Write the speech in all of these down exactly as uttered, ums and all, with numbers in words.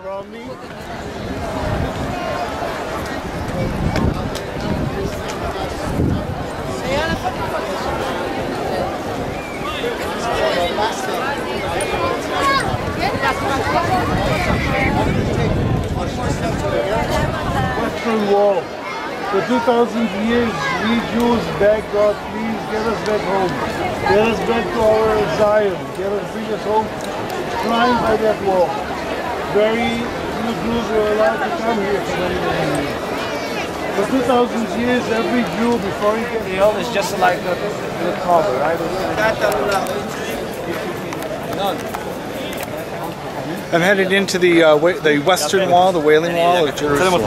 around me. Western Wall. For two thousand years, we Jews beg God, please get us back home. Get us back to our Zion. Get us, bring us home. Climb by that wall. Very few Jews were allowed to come here for many, many years. For two thousand years, every Jew, before he gets hell, is just like a the cover, right? I'm headed into the uh, the Western Wall, the Wailing Wall of Jerusalem.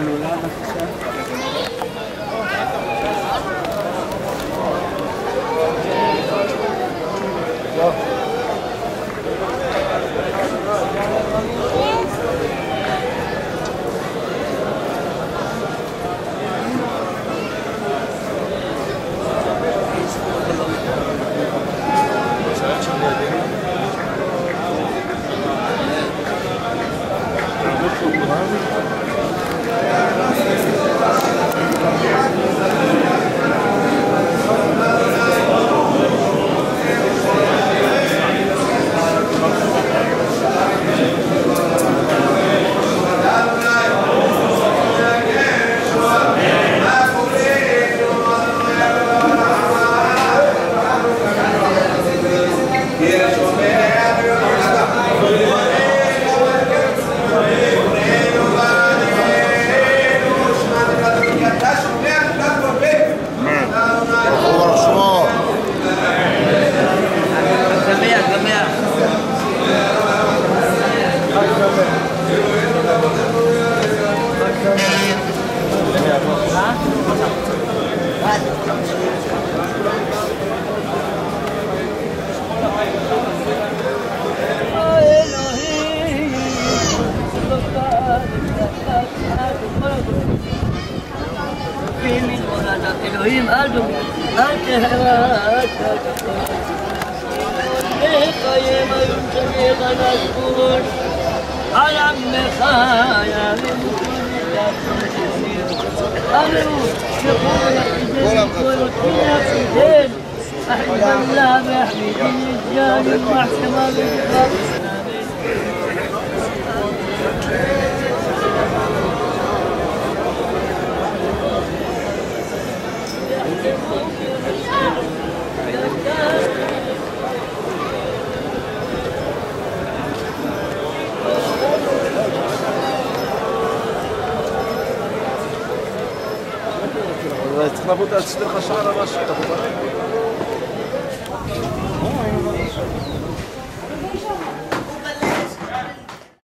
אלוהים אדום, אל תהרס, לקיים היום שניך נשכון, על עמך ירים אנו שכון יחדינו כל יחדינו, أحمد الله بحميد الجاد المحكمة بالإخلاص. צריך לעבוד על סדר חשער ממש,